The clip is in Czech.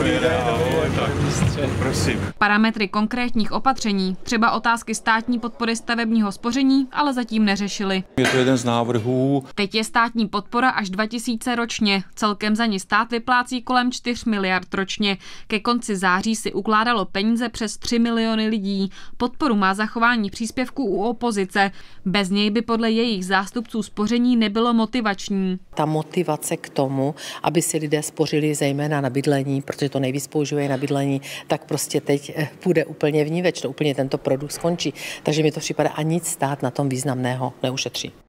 Prosím. Parametry konkrétních opatření, třeba otázky státní podpory stavebního spoření, ale zatím neřešili. Je to jeden z návrhů. Teď je státní podpora až 2000 ročně. Celkem za ní stát vyplácí kolem 4 miliard ročně. Ke konci září si ukládalo peníze přes 3 miliony lidí. Podporu má zachování příspěvků u opozice. Bez něj by podle jejich zástupců spoření nebylo motivační. Ta motivace k tomu, aby si lidé spořili zejména na bydlení, protože to nejvíc používají na bydlení, tak prostě teď půjde úplně vníveč, to úplně tento produkt skončí. Takže mi to připadá a nic stát na tom významného neušetří.